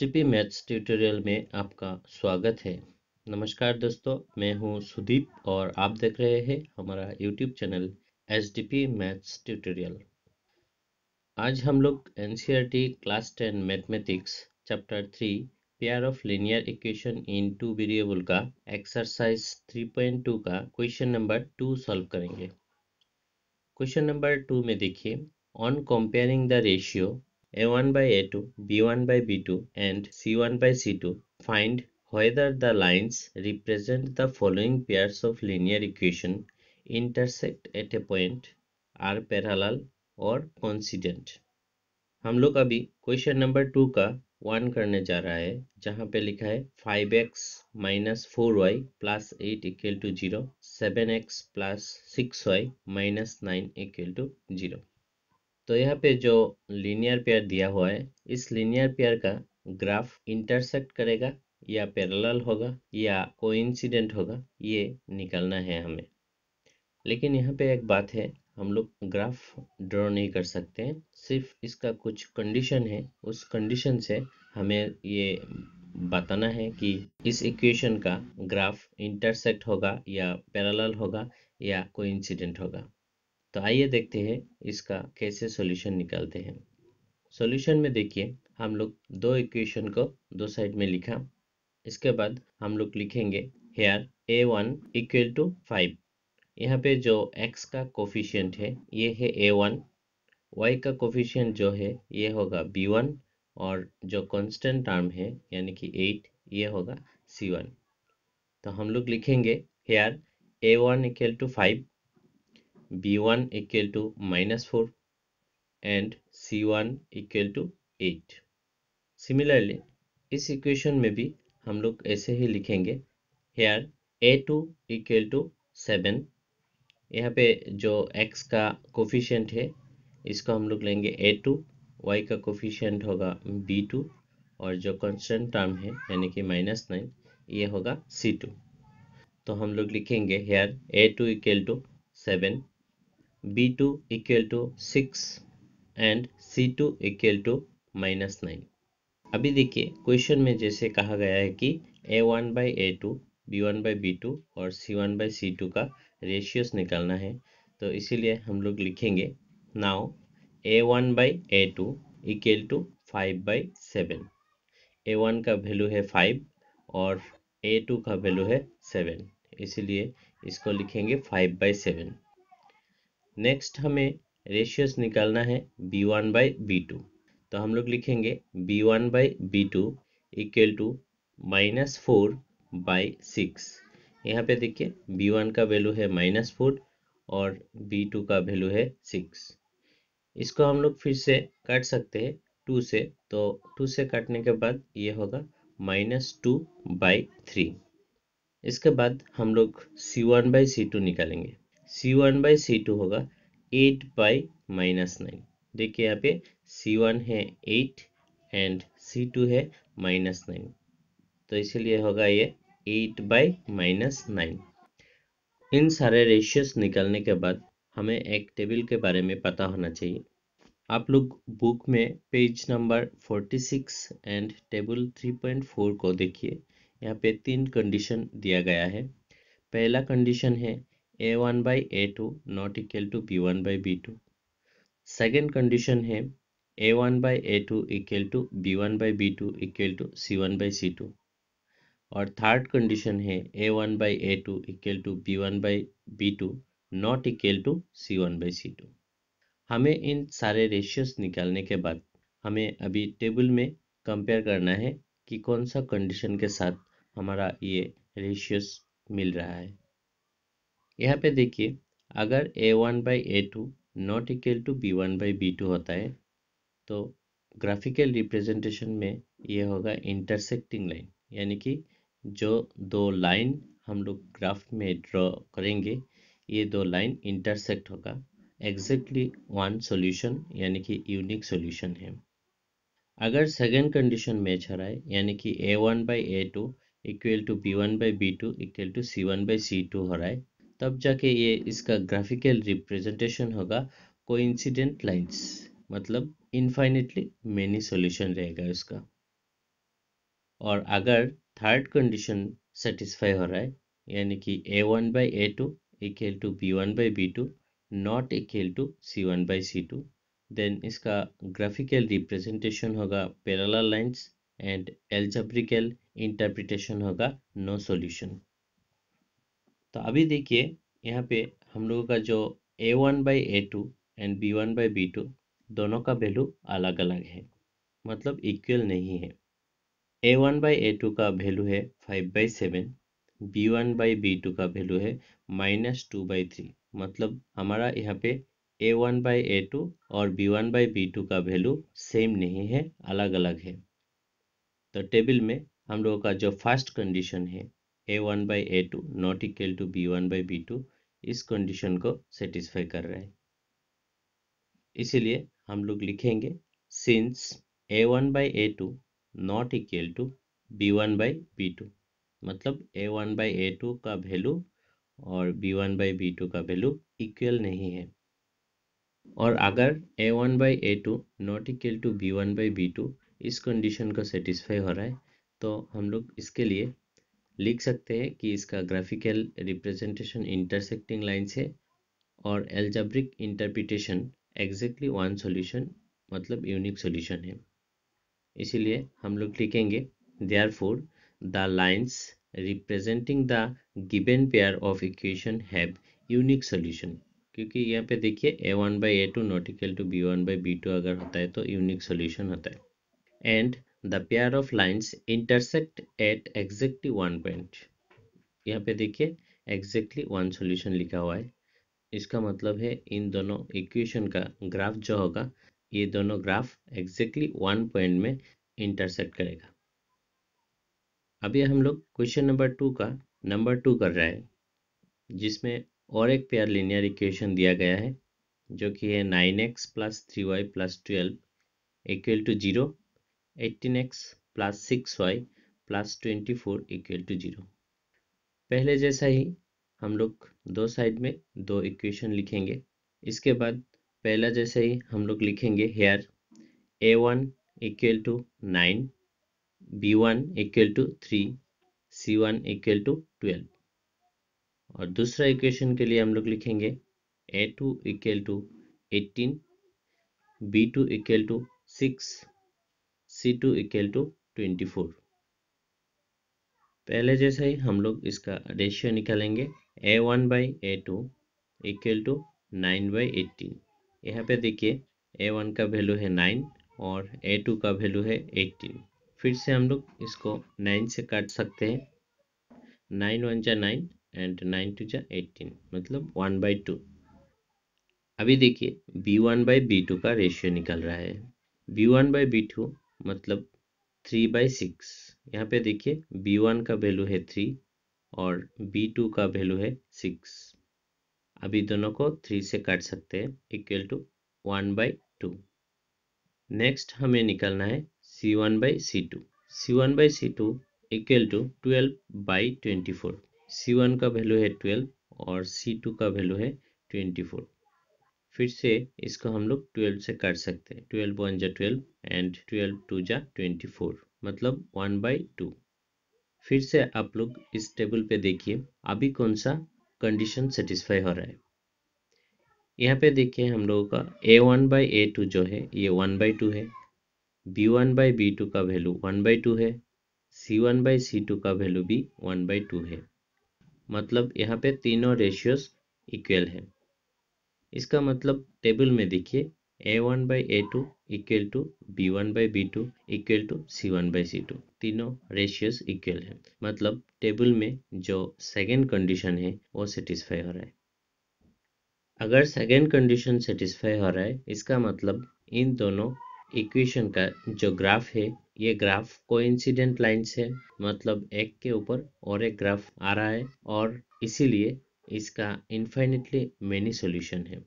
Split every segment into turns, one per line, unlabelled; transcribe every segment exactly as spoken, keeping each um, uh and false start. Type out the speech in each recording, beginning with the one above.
STP maths tutorial में आपका स्वागत है। नमस्कार दोस्तों, मैं हूं सुदीप और आप देख रहे हैं हमारा YouTube channel STP maths tutorial. आज हम लोग NCERT class ten mathematics chapter three pair of linear equation in two variable का एक्सरसाइज थ्री पॉइंट टू का क्वेश्चन नंबर टू सॉल्व करेंगे। क्वेश्चन नंबर टू में देखिए, on comparing the ratio a one by a two, b one by b two and c one by c two, find whether the lines represent the following pairs of linear equation intersect at a point, are parallel or coincident। हम लोग अभी question number two का one करने जा रहा है, जहाँ पे लिखा है five x minus four y plus eight equal to zero, seven x plus six y minus nine equal to zero. तो यहाँ पे जो लीनियर पेयर दिया हुआ है, इस लीनियर पेयर का ग्राफ इंटरसेक्ट करेगा या पैरेलल होगा या कोइंसिडेंट होगा, ये निकालना है हमें। लेकिन यहाँ पे एक बात है, हम लोग ग्राफ ड्रॉ नहीं कर सकते हैं, सिर्फ इसका कुछ कंडीशन है। उस कंडीशन से हमें ये बताना है कि इस इक्वेशन का ग्राफ इंटरसेक्ट होगा या पैरेलल होगा या कोइंसिडेंट होगा। तो आइए देखते हैं इसका कैसे सॉल्यूशन निकालते हैं। सॉल्यूशन में देखिए, हम लोग दो इक्वेशन को दो साइड में लिखा। इसके बाद हम लोग लिखेंगे here a one equal to five. यहाँ पे जो x का कोफिशिएंट है ये है ए वन, y का कोफिशिएंट जो है ये होगा बी वन और जो कांस्टेंट टर्म है यानी कि एट ये होगा सी वन। तो हम लोग लिखेंगे here a one equal to five, b one equal to minus four and c one equal to eight. Similarly, इस इक्वेशन में भी हम लोग ऐसे ही लिखेंगे here a two equal to seven. यहाँ पे जो x का कोफिशिएंट है इसको हम लोग लेंगे ए टू, y का कोफिशिएंट होगा बी टू और जो कांस्टेंट टर्म है यानी कि माइनस नाइन ये होगा सी टू। तो हम लोग लिखेंगे here a two equal to seven, b two equal to six and c two equal to minus nine. अभी देखिए क्वेश्चन में जैसे कहा गया है कि a one by a two, b one by b two और c one by c two का रेशियोस निकालना है। तो इसीलिए हम लोग लिखेंगे now a one by a two equal to five by seven. A one का वैल्यू है फाइव और ए टू का वैल्यू है सेवन, इसीलिए इसको लिखेंगे फाइव by सेवन। नेक्स्ट हमें रेशियोस निकालना है b one by b two. तो हम लोग लिखेंगे b one by b two equal to minus four by six. यहाँ पे देखिए बी वन का वैल्यू है माइनस फोर और बी टू का वैल्यू है सिक्स। इसको हम लोग फिर से काट सकते हैं टू से, तो टू से काटने के बाद ये होगा माइनस टू बाई थ्री। इसके बाद हम लोग c one by c two निकालेंगे। C one by c two होगा एट बाई माइनस नाइन। देखिए यहाँ पे सी वन है एट एंड सी टू है माइनस नाइन, तो इसीलिए होगा ये एट बाई माइनस नाइन। इन सारे रेशियोस निकालने के बाद हमें एक टेबल के बारे में पता होना चाहिए। आप लोग बुक में page number forty six and table three point four को देखिए। यहाँ पे तीन कंडीशन दिया गया है। पहला कंडीशन है a one by a two not equal to b one by b two. Second condition है a one by a two equal to b one by b two equal to c one by c two. और third condition है a one by a two equal to b one by b two not equal to c one by c two. हमें इन सारे ratios निकालने के बाद हमें अभी टेबल में कंपेयर करना है कि कौन सा कंडीशन के साथ हमारा ये रेशियोस मिल रहा है। यहाँ पे देखिए, अगर a one by a two not equal to b one by b two होता है तो ग्राफिकल रिप्रेजेंटेशन में ये होगा इंटरसेक्टिंग लाइन, यानी कि जो दो लाइन हम लोग ग्राफ में ड्रॉ करेंगे ये दो लाइन इंटरसेक्ट होगा। एग्जैक्टली वन सॉल्यूशन यानी कि यूनिक सॉल्यूशन है। अगर सेकेंड कंडीशन मैच हो रहा है यानी कि a one by a two equal to b one by b two equal to c one by c two हो रहा है, तब जाके ये इसका ग्राफिकल रिप्रेजेंटेशन होगा कोइंसिडेंट लाइंस, मतलब इनफाइनेटली मेनी सॉल्यूशन रहेगा इसका। और अगर थर्ड कंडीशन सेटिस्फाई हो रहा है यानी कि a one by a two equal to b one by b two not equal to c one by c two, then इसका ग्राफिकल रिप्रेजेंटेशन होगा parallel lines and algebraical interpretation होगा no solution. तो अभी देखिए यहाँ पे हम लोगों का जो a one by a two and b one by b two दोनों का वैल्यू अलग अलग है, मतलब इक्वल नहीं है। A one by a two का वैल्यू है five by seven, b one by b two का वैल्यू है माइनस टू बाई थ्री, मतलब हमारा यहाँ पे a one by a two और b one by b two का वैल्यू सेम नहीं है, अलग अलग है। तो टेबल में हम लोगों का जो फर्स्ट कंडीशन है a one by a two not equal to b one by b two, इस कंडीशन को सेटिस्फाई कर रहा है। इसीलिए हम लोग लिखेंगे since a one by a two not equal to b one by b two, मतलब a one by a two का वैल्यू और b one by b two का वैल्यू इक्वल नहीं है। और अगर a one by a two not equal to b one by b two इस condition को सेटिस्फाई हो रहा है, तो हम लोग इसके लिए लिख सकते हैं कि इसका ग्राफिकल रिप्रेजेंटेशन इंटरसेक्टिंग लाइन्स है और algebraic interpretation exactly one solution, मतलब यूनिक सॉल्यूशन है। इसीलिए हम लोग लिखेंगे therefore the lines representing the given pair of equation have unique solution, क्योंकि यहाँ पे देखिए a one by a two not equal to b one by b two अगर होता है तो यूनिक सॉल्यूशन होता है। And the pair of lines intersect at exactly one point, यहाँ पे देखिए एग्जैक्टली वन सॉल्यूशन लिखा हुआ है। इसका मतलब है इन दोनों इक्वेशन का ग्राफ जो होगा, ये दोनों ग्राफ एग्जैक्टली वन पॉइंट में इंटरसेक्ट करेगा। अभी हम लोग क्वेश्चन नंबर टू का नंबर टू कर रहे हैं, जिसमें और एक पेयर लीनियर इक्वेशन दिया गया है जो कि है nine x plus three y plus twelve equal to zero, eighteen x plus six y plus twenty four equal to zero. पहले जैसा ही हम लोग दो साइड में दो इक्वेशन लिखेंगे। इसके बाद पहला जैसा ही हम लोग लिखेंगे here a one equal to nine, b one equal to three, c one equal to twelve. और दूसरा इक्वेशन के लिए हम लोग लिखेंगे a two equal to eighteen, b two equal to six, c two equal to twenty four. पहले जैसा ही हम लोग इसका रेशियो निकालेंगे a one by a two equal to nine by eighteen. यहाँ पे देखिए ए वन का वैल्यू है नाइन और ए टू का वैल्यू है एटीन। फिर से हम लोग इसको नाइन से काट सकते हैं, नाइन वन जा नाइन एंड नाइन टू जा एटीन, मतलब वन बाई टू। अभी देखिए b one by b two का रेशियो निकल रहा है। B one by b two मतलब थ्री बाई सिक्स। यहाँ पे देखिए बी वन का वैल्यू है थ्री और बी टू का वैल्यू है सिक्स। अभी दोनों को थ्री से काट सकते हैं, equal to one by two. Next हमें निकालना है c one by c two. C one by c two equal to twelve by twenty four. C one का वैल्यू है ट्वेल्व और सी टू का वैल्यू है ट्वेंटी फोर। फिर से इसको हम लोग ट्वेल्व से काट सकते हैं, ट्वेल्व वन जा ट्वेल्व एंड ट्वेल्व टू जा ट्वेंटी फोर, मतलब वन बाई टू। फिर से आप लोग इस टेबल पे देखिए अभी कौन सा कंडीशन सेटिस्फाई हो रहा है। यहाँ पे देखिए हम लोगों का a one by a two जो है ये वन बाई टू है, b one by b two का वैल्यू वन बाई टू है, c one by c two का वैल्यू भी वन बाई टू है, मतलब यहाँ पे तीनों रेशियोज इक्वल है। इसका मतलब टेबल में देखिए a one by a two equal to b one by b two equal to c one by c two, तीनों रेशियोज इक्वल है, मतलब टेबल में जो सेकेंड कंडीशन है वो सेटिस्फाई हो रहा है। अगर सेकेंड कंडीशन सेटिस्फाई हो रहा है, इसका मतलब इन दोनों इक्वेशन का जो ग्राफ है ये ग्राफ कोइंसिडेंट लाइन्स है, मतलब एक के ऊपर और एक ग्राफ आ रहा है और इसीलिए इसका इनफाइनिटली मेनी सॉल्यूशन है।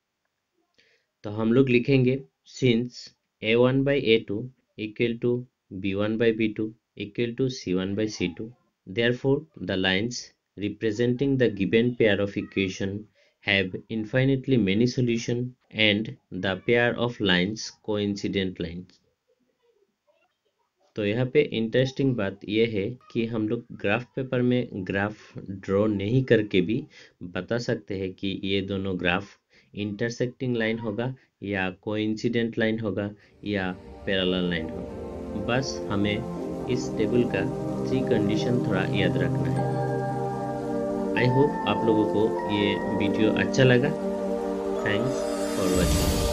तो हम लोग लिखेंगे since a one by a two equal to b one by b two equal to c one by c two, therefore the lines representing the given pair of equation have infinitely many solutions and the pair of lines coincident lines. तो यहाँ पे interesting बात यह है कि हम लोग graph paper में ग्राफ ड्रॉ नहीं करके भी बता सकते हैं कि ये दोनों ग्राफ इंटरसेक्टिंग लाइन होगा या कोइंसिडेंट लाइन होगा या पैरेलल लाइन होगा। बस हमें इस टेबल का थ्री कंडीशन थोड़ा याद रखना है। आई होप आप लोगों को ये वीडियो अच्छा लगा। Thanks for watching.